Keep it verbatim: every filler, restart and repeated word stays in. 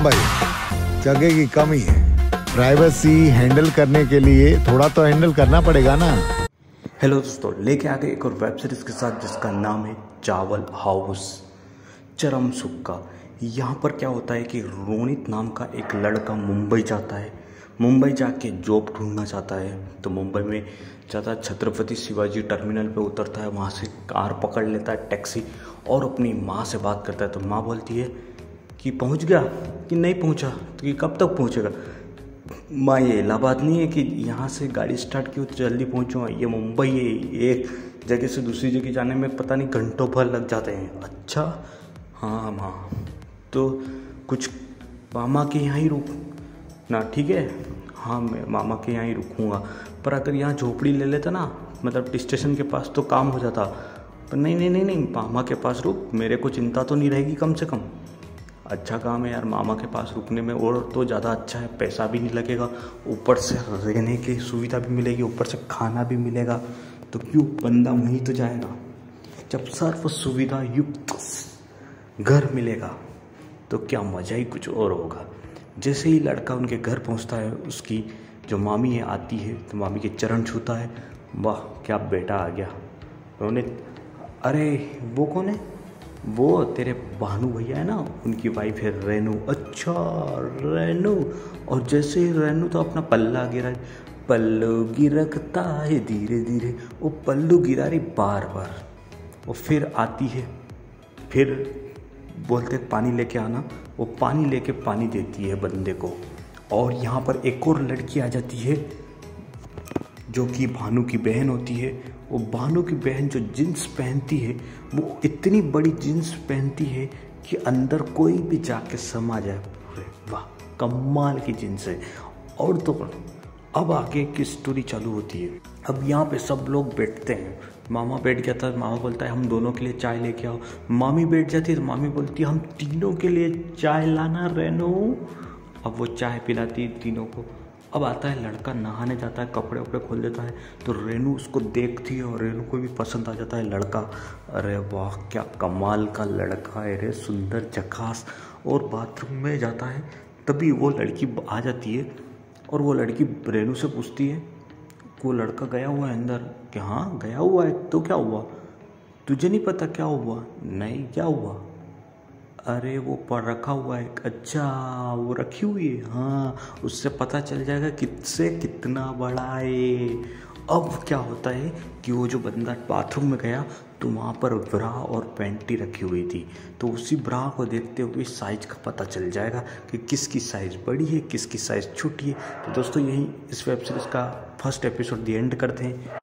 भाई जगह की कमी है, प्राइवेसी हैंडल करने के लिए थोड़ा तो हैंडल करना पड़ेगा ना। हेलो दोस्तों, लेके आ गए एक और वेब सीरीज के साथ जिसका नाम है चावल हाउस चरम सुख का। यहाँ पर क्या होता है कि रोनित नाम का एक लड़का मुंबई जाता है। मुंबई जाके जॉब ढूंढना चाहता है तो मुंबई में जाता छत्रपति शिवाजी टर्मिनल पे उतरता है। वहाँ से कार पकड़ लेता है, टैक्सी, और अपनी माँ से बात करता है। तो माँ बोलती है कि पहुँच गया कि नहीं पहुँचा, तो कि कब तक पहुँचेगा। माँ, ये इलाहाबाद नहीं है कि यहाँ से गाड़ी स्टार्ट की तो जल्दी पहुँचूँगा, ये मुंबई है, एक जगह से दूसरी जगह जाने में पता नहीं घंटों भर लग जाते हैं। अच्छा हाँ माँ, तो कुछ मामा के यहाँ ही रुक ना, ठीक है। हाँ, मैं मामा के यहाँ ही रुकूँगा, पर अगर यहाँ झोपड़ी ले लेता ना, मतलब स्टेशन के पास, तो काम हो जाता। पर नहीं नहीं नहीं नहीं मामा के पास रुक, मेरे को चिंता तो नहीं रहेगी कम से कम। अच्छा काम है यार, मामा के पास रुकने में, और तो ज़्यादा अच्छा है, पैसा भी नहीं लगेगा, ऊपर से रहने की सुविधा भी मिलेगी, ऊपर से खाना भी मिलेगा। तो क्यों बंदा वहीं तो जाएगा। जब सर्व सुविधा युक्त घर मिलेगा तो क्या मज़ा ही कुछ और होगा। जैसे ही लड़का उनके घर पहुंचता है, उसकी जो मामी है आती है तो मामी के चरण छूता है। वाह क्या बेटा आ गया। उन्होंने, अरे वो कौन है? वो तेरे भानु भैया है ना, उनकी वाइफ है रेनू। अच्छा रेनू। और जैसे ही रेनू तो अपना पल्ला गिरा, पल्लू गिरकता है धीरे धीरे, वो पल्लू गिरा रही बार बार। वो फिर आती है, फिर बोलते पानी लेके आना, वो पानी लेके पानी देती है बंदे को। और यहाँ पर एक और लड़की आ जाती है जो कि भानु की बहन होती है। वो भानु की बहन जो जींस पहनती है, वो इतनी बड़ी जींस पहनती है कि अंदर कोई भी जाके समा जाए। पूरे वाह, कमाल की जींस है। और तो अब आगे की स्टोरी चालू होती है। अब यहाँ पे सब लोग बैठते हैं। मामा बैठ गया था, मामा बोलता है हम दोनों के लिए चाय लेके आओ। मामी बैठ जाती है तो मामी बोलती है हम तीनों के लिए चाय लाना रेनू। अब वो चाय पिलाती है तीनों को। अब आता है लड़का, नहाने जाता है, कपड़े वपड़े खोल देता है, तो रेनू उसको देखती है और रेनू को भी पसंद आ जाता है लड़का। अरे वाह क्या कमाल का लड़का है रे, सुंदर झकास। और बाथरूम में जाता है, तभी वो लड़की आ जाती है और वो लड़की रेनू से पूछती है वो लड़का गया हुआ है अंदर। कि हाँ गया हुआ है, तो क्या हुआ? तुझे नहीं पता क्या हुआ? नहीं, क्या हुआ? अरे वो पर रखा हुआ है। अच्छा वो रखी हुई है, हाँ, उससे पता चल जाएगा किससे कितना बड़ा है। अब क्या होता है कि वो जो बंदा बाथरूम में गया तो वहाँ पर ब्रा और पैंटी रखी हुई थी, तो उसी ब्रा को देखते हुए साइज का पता चल जाएगा कि किसकी साइज़ बड़ी है, किसकी साइज़ छोटी है। तो दोस्तों यही इस वेब सीरीज़ का फर्स्ट एपिसोड दी एंड करते हैं।